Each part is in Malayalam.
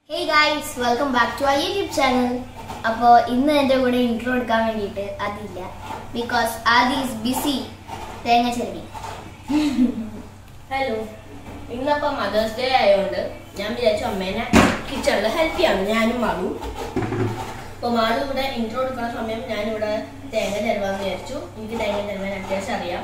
Hey guys, welcome back to our YouTube channel. Appo innu ende kude intro edukkan vendite adilla because Aadi is busy. Thenga chervi. Hello. Innappa Mother's Day ayonde njan vicharichu ammene kitchen la help cheyanu njanum Malu. Appo Malu kude intro edukana samayam njan ivide thenga chervan vicharichu. Inki thenga chervan atyasham ariyam.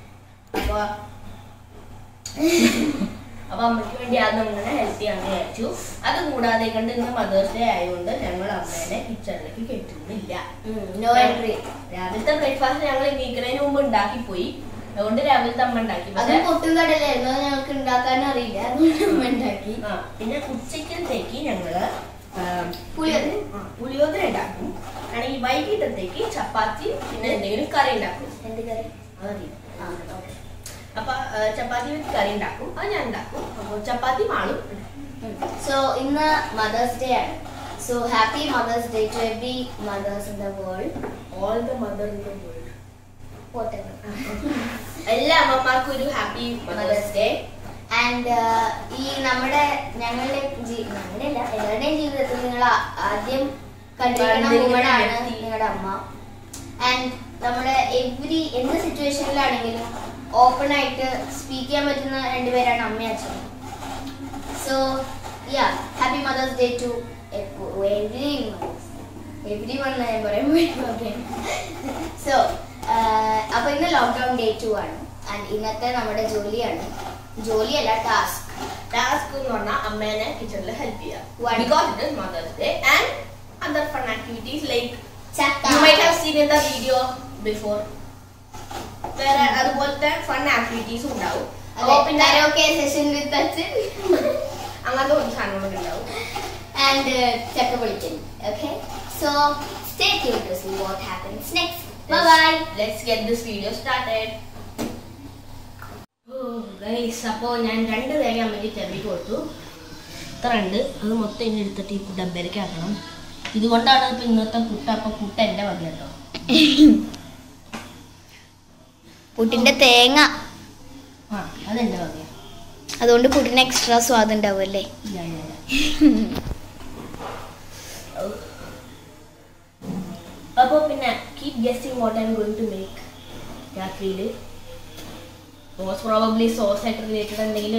അപ്പോൾ അമ്മയ്ക്ക് വേണ്ടി അത് അങ്ങനെ ഹെൽപ്പ് ചെയ്യാമെന്ന് വിചാരിച്ചു. അത് കൂടാതെ കണ്ട് ഇന്ന് മദേഴ്സ് ഡേ ആയതുകൊണ്ട് ഞങ്ങൾ അമ്മേനെ കിച്ചണിലേക്ക് കയറ്റുന്നില്ല. No entry. രാവിലത്തെ ബ്രേക്ക്ഫാസ്റ്റ് ഞങ്ങൾ എണീക്കുന്നതിന് മുമ്പ് ഉണ്ടാക്കി പോയി. അതുകൊണ്ട് രാവിലത്തെ അമ്മ ഉണ്ടാക്കി. പൊട്ടുകടലായിരുന്നു, ഞങ്ങൾക്ക് ഉണ്ടാക്കാൻ അറിയില്ല, അമ്മ ഉണ്ടാക്കി. പിന്നെ ഉച്ചക്കലത്തേക്ക് ഞങ്ങള് പുളിയോദര ഉണ്ടാക്കും. ആണെങ്കിൽ വൈകിട്ടത്തേക്ക് ചപ്പാത്തി പിന്നെ എന്തെങ്കിലും കറി ഉണ്ടാക്കും. എന്ത് കറി അതറിയില്ല. അപ്പൊ ചപ്പാത്തി വിത്ത് കറി ഉണ്ടാക്കും, അത് ഞാൻ ഉണ്ടാക്കും. അപ്പോൾ ചപ്പാത്തി മാളും. സോ ഇന്ന് മദേഴ്സ് ഡേ ആണ്. So happy Mother's Day to every mothers in the world. All the mother in the world. എല്ലാ അമ്മമാർക്കും ഒരു ഹാപ്പി മദേഴ്സ് ഡേ. ആൻഡ് ഈ ഞങ്ങളുടെ അല്ല എല്ലാവരുടെയും ജീവിതത്തിൽ നിങ്ങൾ ആദ്യം കണ്ടിരിക്കുന്ന വുമണാണ് നിങ്ങളുടെ അമ്മ. ആൻഡ് നമ്മുടെ എന്ത് സിറ്റുവേഷനിലാണെങ്കിലും ഓപ്പൺ ആയിട്ട് സ്പീക്ക് ചെയ്യാൻ പറ്റുന്ന രണ്ടുപേരാണ് അമ്മയും അച്ഛനും. So yeah, happy Mother's Day to every everyone പറയാൻ. സോ അപ്പൊ ഇന്ന് ലോക്ക്ഡൌൺ ഡേ 2 ആണ്. ആൻഡ് ഇന്നത്തെ നമ്മുടെ ജോലിയല്ല ടാസ്ക് എന്ന് പറഞ്ഞാൽ അമ്മേനെ കിച്ചണിൽ ഹെൽപ്പ് ചെയ്യാം. Because it is Mother's Day and other fun activities like you might have seen in the video before. വേറെ അതുപോലത്തെ ഫൺ ആക്ടിവിറ്റീസ് ഉണ്ടാവും. അങ്ങനത്തെ ഒരു സാധനങ്ങളൊക്കെ ഉണ്ടാവും. ആൻഡ് ചക്ക പൊളിക്കൽ. Okay, so stay tuned to see what happens next. Bye bye. Let's get this video started. Guys, അപ്പോൾ ഞാൻ 2 തേങ്ങ അമ്മയ്ക്ക് ചെറിയ കൊടുത്തു. ഇത്ര ഉണ്ട്. അത് മൊത്തം ഇനി എടുത്തിട്ട് ഈ ഡബ്ബയിലേക്ക് ആക്കണം. ഇതുകൊണ്ടാണ് ഇപ്പം ഇന്നത്തെ പുട്ട്. അപ്പം പുട്ട് എൻ്റെ വക കേട്ടോ. പുട്ടിന്റെ തേങ്ങ അതെന്റെ വകയാ. അതുകൊണ്ട് പുട്ടിന് എക്സ്ട്രാ സ്വാദ് ഉണ്ടാവും അല്ലേ? അപ്പോൾ പിന്നെ keep guessing what I am going to make. രാത്രിയിൽ മോസ്റ്റ് പ്രോബബ്ലി സോസ് ആയിട്ട് റിലേറ്റഡ് എന്തെങ്കിലും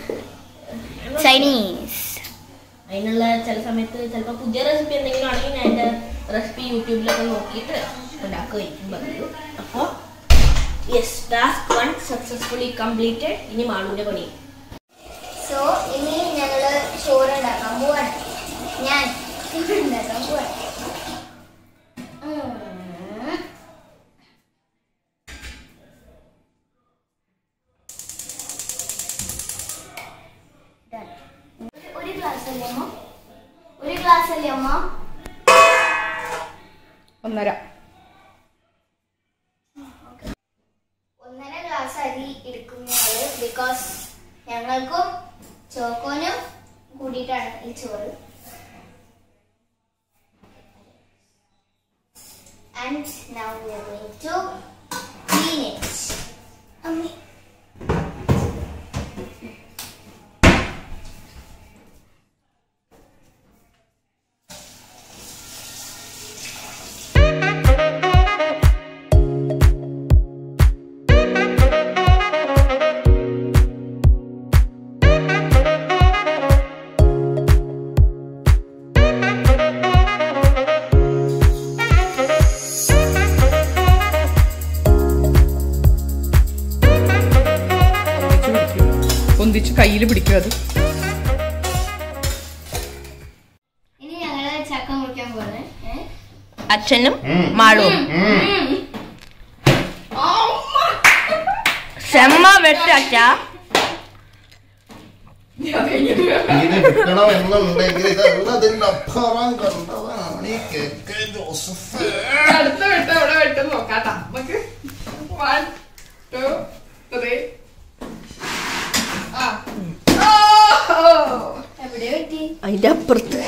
ചൈനീസ്. അതിനുള്ള ചില സമയത്ത് ചിലപ്പോൾ പുതിയ റെസിപ്പി എന്തെങ്കിലും ആണെങ്കിൽ ഞാൻ എൻ്റെ റെസിപ്പി യൂട്യൂബിലൊക്കെ നോക്കിയിട്ട് ഉണ്ടാക്കുമായിരിക്കും പറഞ്ഞു. അപ്പോൾ യെസ്, ടാസ്ക് 1 സക്സസ്ഫുള്ളി കംപ്ലീറ്റഡ്. ഇനി മാളുവിൻ്റെ പണി. സോ ഇനി ഞങ്ങള് ചോറ് ഉണ്ടാക്കാൻ പോവാണ്. ഞാൻ ഉണ്ടാക്കാൻ പോവാണ്. ഒരു ഗ്ലാസ് അല്ലേ അമ്മ? 1.5 ഗ്ലാസ് അരി എടുക്കുന്നയാള്. ബിക്കോസ് ഞങ്ങൾക്കും ചോക്കോനും കൂടിയിട്ടാണ് ഈ ചോറ്. And now we are going to clean it. Ammi. ഒന്നിച്ച് കയ്യിൽ പിടിക്കുക. അത് ഇനി ഞങ്ങള് ചക്ക മുറിക്കാൻ പോവാണ്. അച്ഛനും മാളും. ക്ഷമ വെട്ട് അച്ഛ. അടുത്ത വെട്ടം എവിടെ വെട്ടം നോക്കാട്ടാ നമുക്ക്. 1 2 3. എവിടെ വെട്ടി? അതിന്റെ അപ്പുറത്ത്.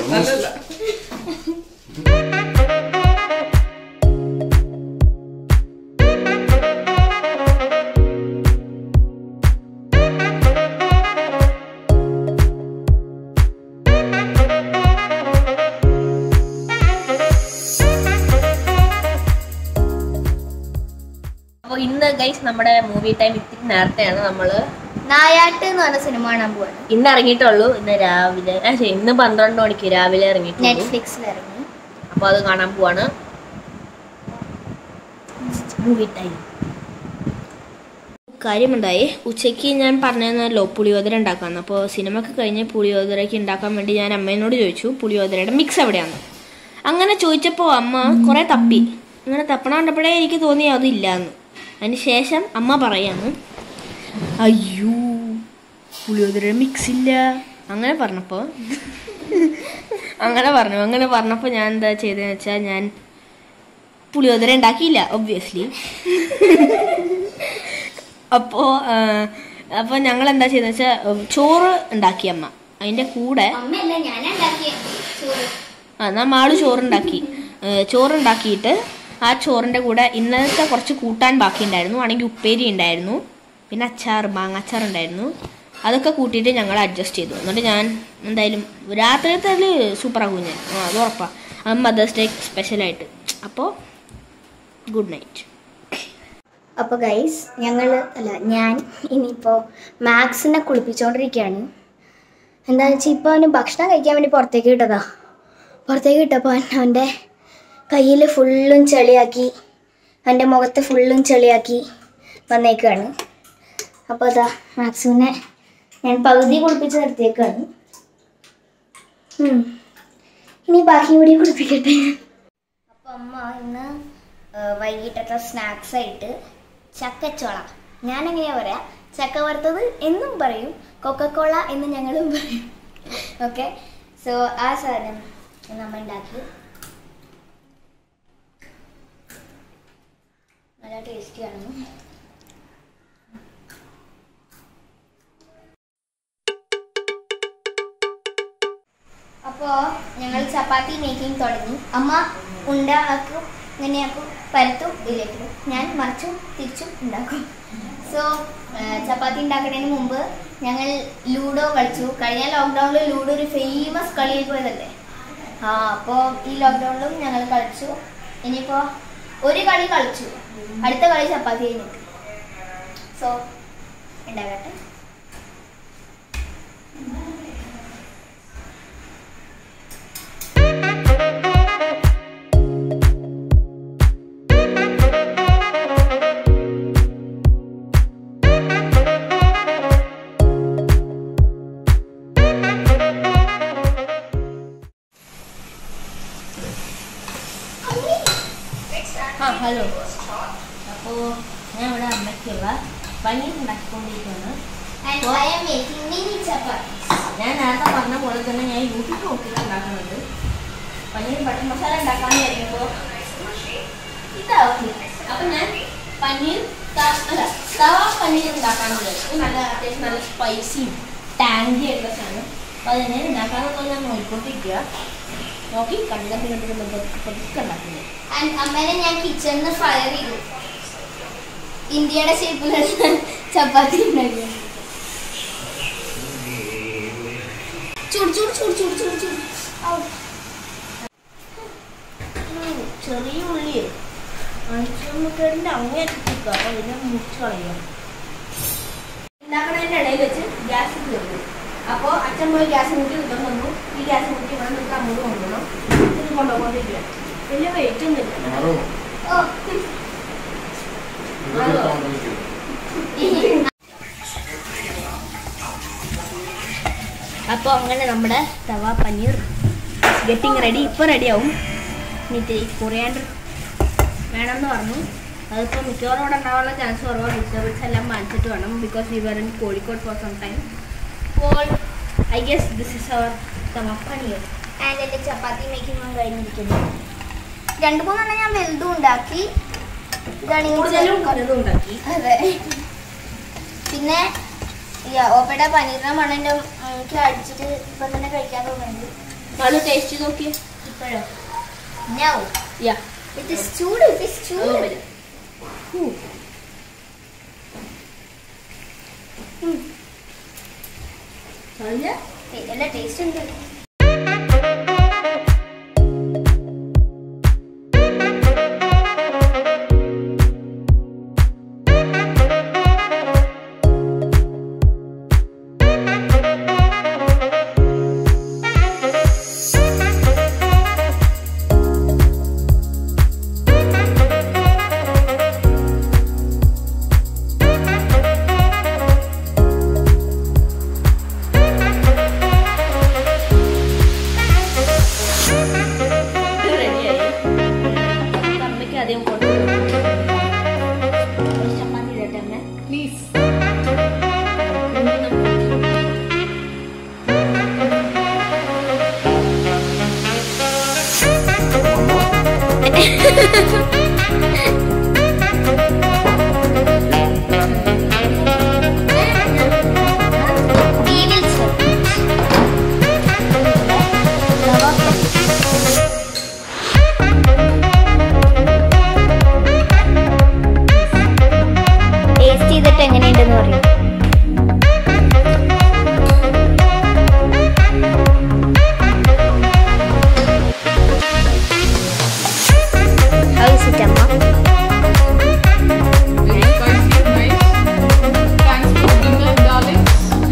ഇന്ന് ഗൈസ് നമ്മുടെ മൂവി ടൈം ഇത്തിരി നേരത്തെയാണ്. നമ്മള് നായാട്ട് എന്ന് പറഞ്ഞ സിനിമ കാണാൻ പോവാണ്. ഇന്ന് ഇറങ്ങിയിട്ടുള്ളൂ. ഇന്ന് രാവിലെ ഇന്ന് 12 മണിക്ക് രാവിലെ ഇറങ്ങിയിട്ടുള്ളൂ. നെറ്റ്ഫ്ലിക്സിൽ ഇറങ്ങി. അപ്പൊ അത് കാണാൻ പോവാണ്. Movie time. കാര്യമുണ്ടായി. ഉച്ചയ്ക്ക് ഞാൻ പറഞ്ഞല്ലോ പുളിയോദര ഉണ്ടാക്കാന്ന്. അപ്പോൾ സിനിമക്ക് കഴിഞ്ഞ് പുളിയോദരയ്ക്ക് ഉണ്ടാക്കാൻ വേണ്ടി ഞാൻ അമ്മേനോട് ചോദിച്ചു പുളിയോദരയുടെ മിക്സ് എവിടെയാണ്. അങ്ങനെ ചോദിച്ചപ്പോൾ അമ്മ കുറെ തപ്പി. അങ്ങനെ തപ്പണ കണ്ടപ്പോഴേ എനിക്ക് തോന്നി അതില്ലാന്ന്. അതിന് ശേഷം അമ്മ പറയാന്ന്, അയ്യോ പുളിയോദരയുടെ മിക്സ് ഇല്ല. അങ്ങനെ പറഞ്ഞപ്പോൾ ഞാൻ എന്താ ചെയ്തതെന്ന് വെച്ചാൽ ഞാൻ പുളിയോദര ഉണ്ടാക്കിയില്ല ഒബ്വിയസ്ലി. അപ്പോൾ ഞങ്ങൾ എന്താ ചെയ്തെന്ന് വെച്ചാൽ ചോറ് ഉണ്ടാക്കി അമ്മ. അതിൻ്റെ കൂടെ മാളു ചോറുണ്ടാക്കിയിട്ട് ആ ചോറിൻ്റെ കൂടെ ഇന്നലത്തെ കുറച്ച് കൂട്ടാൻ ബാക്കി ഉണ്ടായിരുന്നു. ആണെങ്കിൽ ഉപ്പേരി ഉണ്ടായിരുന്നു, പിന്നെ മാങ്ങാച്ചാർ ഉണ്ടായിരുന്നു. അതൊക്കെ കൂട്ടിയിട്ട് ഞങ്ങൾ അഡ്ജസ്റ്റ് ചെയ്തു. എന്നിട്ട് ഞാൻ എന്തായാലും രാത്രിയത്തെ സൂപ്പറാകും ഞാൻ, അത് ഉറപ്പാണ്. അത് മദേഴ്സ് ഡേ സ്പെഷ്യലായിട്ട്. അപ്പോൾ ഗുഡ് നൈറ്റ്. അപ്പോൾ ഗൈസ് ഞാൻ ഇനിയിപ്പോൾ മാക്സിനെ കുളിപ്പിച്ചുകൊണ്ടിരിക്കുകയാണ്. എന്താണെന്ന് വെച്ചാൽ ഇപ്പോൾ അവന് ഭക്ഷണം കഴിക്കാൻ വേണ്ടി പുറത്തേക്ക് കിട്ടപ്പോൾ അവൻ്റെ കയ്യിൽ ഫുള്ളും ചെളിയാക്കി, അവൻ്റെ മുഖത്ത് ഫുള്ളും ചെളിയാക്കി വന്നേക്കാണ്. അപ്പോൾ അതാ മാക്സിനെ ഞാൻ പകുതി കുളിപ്പിച്ച് നിർത്തിയേക്കാണ്. ഇനി ബാക്കി കൂടി കുളിപ്പിക്കട്ടെ. അപ്പോൾ അമ്മ ഇന്ന് വൈകിട്ടത്തെ സ്നാക്സായിട്ട് ചക്കച്ചോള, ഞാനെങ്ങനെയാ പറയാ, ചക്ക വറുത്തത് എന്നും പറയും, കൊക്കക്കോള എന്ന് ഞങ്ങളും പറയും. ഓക്കെ, സോ ആ സാധനം നമ്മൾ ഉണ്ടാക്കി. നല്ല ടേസ്റ്റിയാണ്. അപ്പോൾ ഞങ്ങൾ ചപ്പാത്തി മേക്കിംഗ് തുടങ്ങി. അമ്മ ഉണ്ടാക്കും, ഇങ്ങനെയാക്കും, പരത്തും, ഇതിലേക്കും. ഞാൻ മറിച്ചും തിരിച്ചും ഉണ്ടാക്കും. സോ ചപ്പാത്തി ഉണ്ടാക്കുന്നതിന് മുമ്പ് ഞങ്ങൾ ലൂഡോ കളിച്ചു. കഴിഞ്ഞ ലോക്ക്ഡൗണിൽ ലൂഡോ ഒരു ഫേമസ് കളിയിൽ പോയതല്ലേ. അപ്പോൾ ഈ ലോക്ക്ഡൗണിലും ഞങ്ങൾ കളിച്ചു. ഇനിയിപ്പോൾ ഒരു കളി കളിച്ചു, അടുത്ത കളി ചപ്പാത്തി കഴിഞ്ഞിട്ട്. സോ ഉണ്ടാകട്ടെ. ഹലോ. അപ്പോൾ ഞാൻ ഇവിടെ അമ്മയ്ക്കുള്ള പനീർ ഉണ്ടാക്കിക്കൊണ്ടിരിക്കുകയാണ്. ഞാൻ നേരത്തെ പറഞ്ഞ പോലെ തന്നെ ഞാൻ യൂട്യൂബ് നോക്കിയിട്ട് ഉണ്ടാക്കുന്നത്. പനീർ ബട്ടർ മസാല ഉണ്ടാക്കാമെന്ന് പറയുമ്പോൾ ഇതാവും. അപ്പം ഞാൻ തവ പനീർ ഉണ്ടാക്കാനുള്ളത് നല്ല അത്യാവശ്യം നല്ല സ്പൈസിയും ടാങ്കി ആയിട്ടുള്ള സാധനം. അപ്പോൾ അതെങ്ങനെ ഉണ്ടാക്കാമെന്നൊക്കെ ഞാൻ നോക്കിക്കൊണ്ടിരിക്കുക. നോക്കി കണ്ടിട്ട് പതുക്കെ ഉണ്ടാക്കുന്നത്. അമ്മേനെ ഞാൻ കിച്ചണിൽ ഫയർ ചെയ്തു. ഇന്ത്യയുടെ ഷേപ്പിലുള്ള ചപ്പാത്തി ഉണ്ടാക്കി. ചെറിയ ഉള്ളിയെ അഞ്ചുമുക്കേടിൻ്റെ അങ്ങേറ്റിക്കുക. അപ്പോൾ ഇതിനെ മുറിച്ച് കളയുക. ഉണ്ടാക്കണതിൻ്റെ ഇടയിൽ വെച്ച് ഗ്യാസ് തീർന്നു. അപ്പോൾ അച്ഛൻ പോയി ഗ്യാസ് മുട്ടി ഇപ്പം തന്നു. ഈ ഗ്യാസ് മുട്ടി ഇവിടെ നിങ്ങൾക്ക് അങ്ങോട്ട് കൊണ്ടുപോകണം. ഇത് കൊണ്ടുപോകൊണ്ടിരിക്കുക. വലിയ വെയിറ്റ് ഒന്നുമില്ല. അപ്പോൾ അങ്ങനെ നമ്മുടെ തവ പനീർ ഗെറ്റിംഗ് റെഡി. ഇപ്പോൾ റെഡിയാവും. ഇനി കൊറിയാണ്ടർ വേണമെന്ന് പറഞ്ഞു. അതിപ്പോൾ മിക്കവാറും ഇവിടെ ഉണ്ടാവാനുള്ള ചാൻസ് കുറവാണ്. വെജിറ്റബിൾസ് എല്ലാം വാങ്ങിച്ചിട്ട് വേണം. Because we were in Kozhikode for some time. അപ്പോൾ I guess this is our tawa paneer. And എൻ്റെ ചപ്പാത്തി മേക്കിംഗ് കഴിഞ്ഞിരിക്കുന്നു. 2-3 ഞാൻ വലുതും ഉണ്ടാക്കി. കൂടുതലും ഉണ്ടാക്കി. അതെ. പിന്നെ ഓപ്പയുടെ പനീറിന്റെ മണം എനിക്ക് അടിച്ചിട്ട് ഇപ്പം തന്നെ കഴിക്കാൻ തോന്നുന്നുണ്ട്. നല്ല ടേസ്റ്റ് നോക്കി ഇപ്പോഴോ? No. Yeah. It is ചൂട്. It is ചൂട്. നല്ല ടേസ്റ്റ് ഉണ്ട്. ടേസ്റ്റ് ചെയ്തിട്ട് എങ്ങനെയുണ്ടെന്ന് പറയും. How is it, Amma? Very spicy, nice. Thanks for cooking that, darling.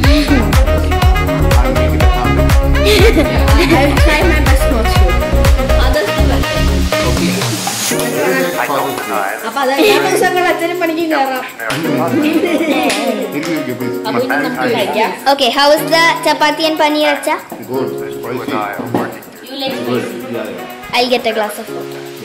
I'll make it a comment. I'll try my best not to. Others do well. Okay. Very next positive. അപ്പൊ അത് എല്ലാ ദിവസങ്ങളും അച്ഛനും പണിക്ക് കയറാം. Give me a bit. അപ്പൊ ഇനി നമുക്ക് കഴിക്കാം. Okay, how is the chapati and paneer, Acha? Good. Spicy. You let me. Good. Yeah, yeah. I'll get a glass of water.